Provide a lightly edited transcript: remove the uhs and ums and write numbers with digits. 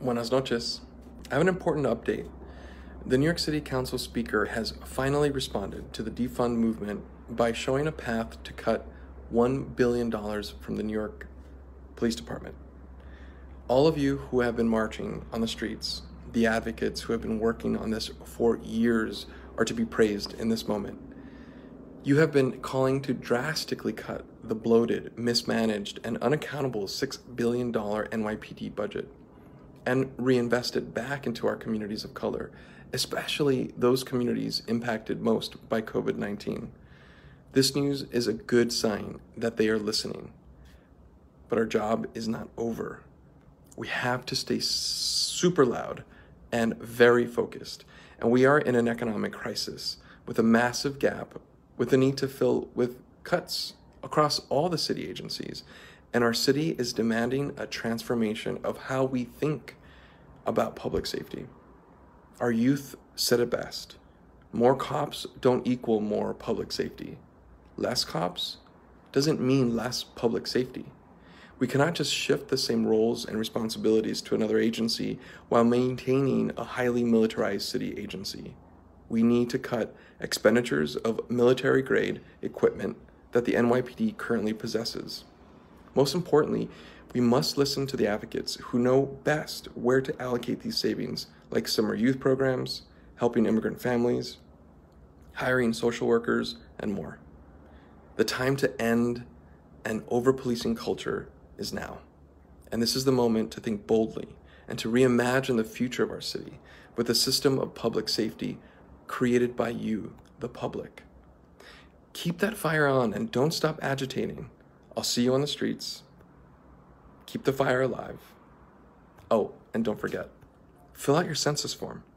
Buenas noches. I have an important update. The New York City Council Speaker has finally responded to the defund movement by showing a path to cut $1 billion from the New York Police Department. All of you who have been marching on the streets, the advocates who have been working on this for years, are to be praised in this moment. You have been calling to drastically cut the bloated, mismanaged, and unaccountable $6 billion NYPD budget and reinvest it back into our communities of color, especially those communities impacted most by COVID-19. This news is a good sign that they are listening, but our job is not over. We have to stay super loud and very focused, and we are in an economic crisis with a massive gap, with the need to fill with cuts across all the city agencies. And our city is demanding a transformation of how we think about public safety. Our youth said it best. More cops don't equal more public safety. Less cops doesn't mean less public safety. We cannot just shift the same roles and responsibilities to another agency while maintaining a highly militarized city agency. We need to cut expenditures of military-grade equipment that the NYPD currently possesses. Most importantly, we must listen to the advocates who know best where to allocate these savings, like summer youth programs, helping immigrant families, hiring social workers, and more. The time to end an over-policing culture is now. And this is the moment to think boldly and to reimagine the future of our city with a system of public safety created by you, the public. Keep that fire on and don't stop agitating. I'll see you on the streets. Keep the fire alive. Oh, and don't forget, fill out your census form.